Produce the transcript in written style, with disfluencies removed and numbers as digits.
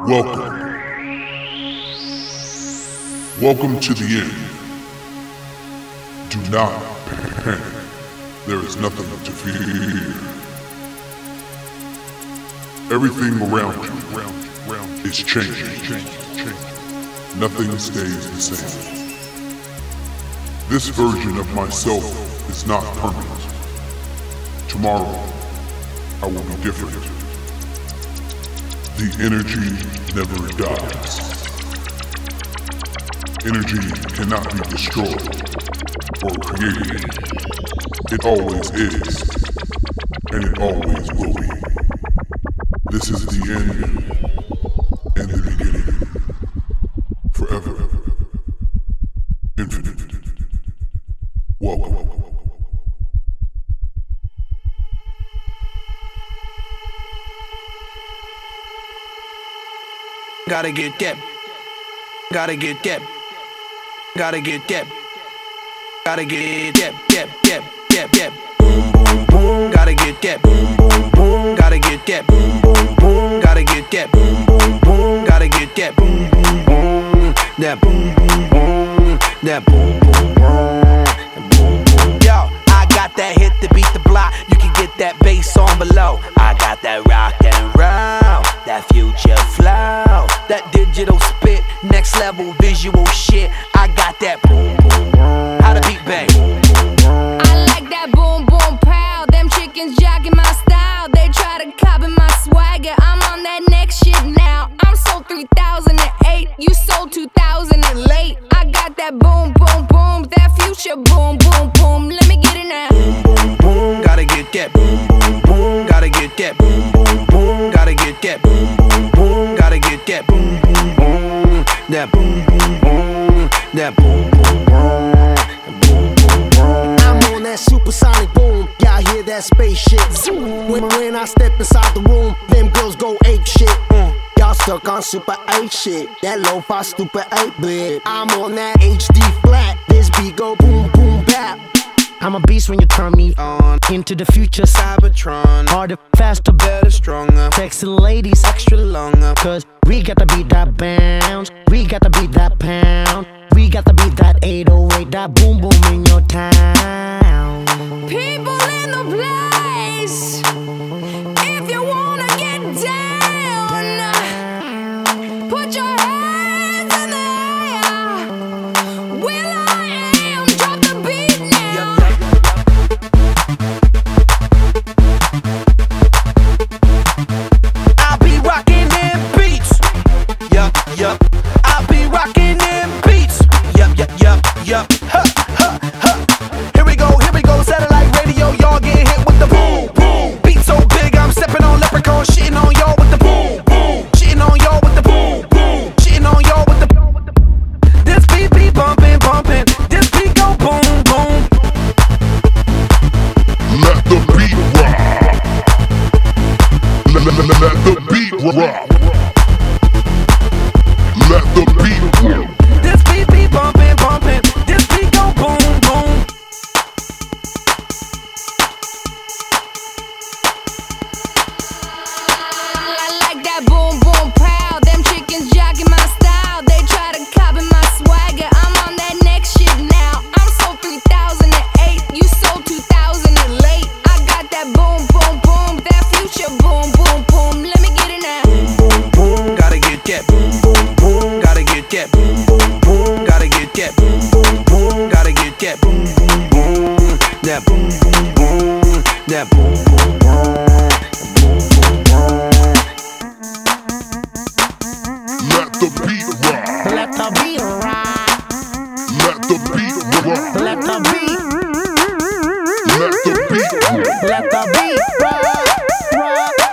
Welcome. Welcome to the end. Do not panic. There is nothing to fear. Everything around you is changing. Nothing stays the same. This version of myself is not permanent. Tomorrow, I will be different. The energy never dies. Energy cannot be destroyed or created. It always is, and it always will be. This is the end and the beginning. Forever. Infinite. Welcome. Gotta get that. Gotta get that. Gotta get that. Gotta get that. Boom, boom, boom. Gotta get that. Boom, boom, boom. Gotta get that. Boom, boom, boom. Gotta get that. Boom, boom, boom. Gotta get that. Boom, boom, boom. That boom, boom, boom. That boom, boom, boom. Boom, boom. Yo, I got that hit to beat the block. You can get that bass on below. I got that rock and roll, that future flow, that digital spit, next level visual shit. I got that boom boom boom. How to beat bang. I like that boom boom pow. Them chickens jacking my style. They try to copy my swagger. I'm on that next shit now. I'm sold 3008. You sold 2000 and late. I got that boom boom boom. That future boom boom boom. Let me get it now. Boom boom boom. Gotta get that boom boom boom. Gotta get that boom boom boom. Gotta get that boom boom boom. Gotta get that boom boom boom. That boom boom boom. That boom boom boom. I'm on that supersonic boom. Y'all hear that spaceship zoom. When I step inside the room, them girls go ape shit. Y'all stuck on super 8 shit. That lo-fi stupid 8-bit. I'm on that HD flat. This beat go boom boom bap. I'm a beast when you turn me on. Into the future, Cybertron. Harder, faster, better, stronger. Sexy ladies, extra longer. Cause we got to beat that bounce. We got to beat that pound. We got to beat that 808, that boom boom in your town. People in the place, if you wanna get down, put your hands in the air. Will I am, drop the beat now. I'll be rocking them beats. Yup. I'll be rocking them beats. Yup. Here we go, satellite radio. Y'all get hit with the boom, boom. Beat so big, I'm stepping on leprechaun, shitting on y'all with the boom, boom. Shitting on y'all with the boom, boom. Shitting on y'all with the. This beat be bumping. This beat go boom, boom. Let the beat rock. Let the beat rock. Let the beat rock. This beat be bumping. This beat go boom, boom. I like that boom boom pow. Them chickens jacking my style. They try to copy my swagger. I'm on that next shit now. I'm sold 3008. You sold 2000 and late. I got that boom boom boom. That future boom boom boom. Let me get it now. Boom boom. Gotta get that boom boom boom. Gotta get that boom boom boom. Gotta get that boom boom boom. Gotta get that boom boom boom. That boom boom boom. That boom boom boom. Let the beat rock. Let the beat rock. Let the beat rock. Let the beat. Let the beat rock. Let the beat rock.